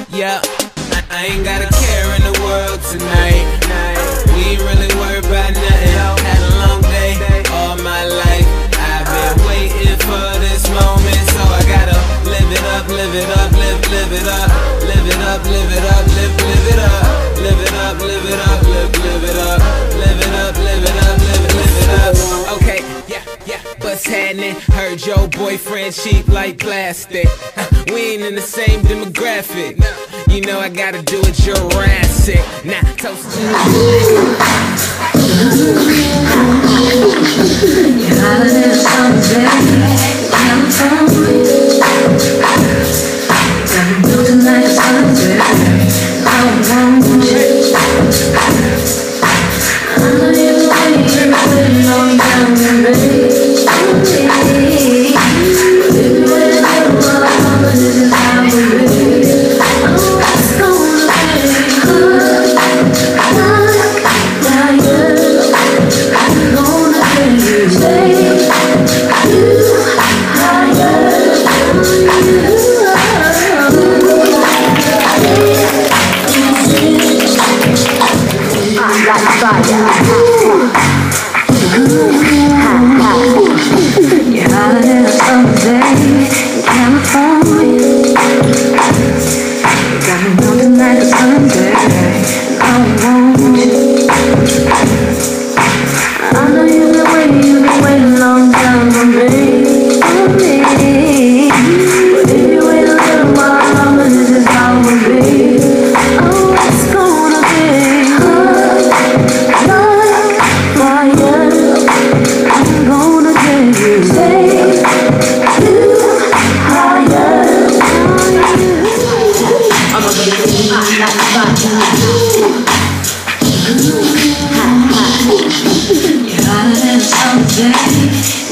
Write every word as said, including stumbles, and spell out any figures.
Yeah, I, I ain't got a care in the world tonight. We ain't really worried about nothing. Had a long day all my life. I've been waiting for this moment, so I gotta live it up, live it up, live, live it up, live it up, live it up, live, live it up, live it up, live it up, live, live it up, live it up, live it up, live, live it up. Okay, yeah, yeah, what's happening? Heard your boyfriend cheap like plastic. We ain't in the same demographic. You know I gotta do it Jurassic. Now toast to you're hotter than a summer day, California. Got me moving like a sunset. I want you. I know you're waiting, waiting on down the way. You're hotter than a summer day in California. Got me moving like a Sunday. I want you. I know you've been waiting, you've been waiting a long time for me, for me. But if you wait a little while longer, this is how it will be. Oh, it's gonna be hot like fire. I'm gonna take you, take you higher. I'm gonna get you hot like fire. You're hotter than a summer day.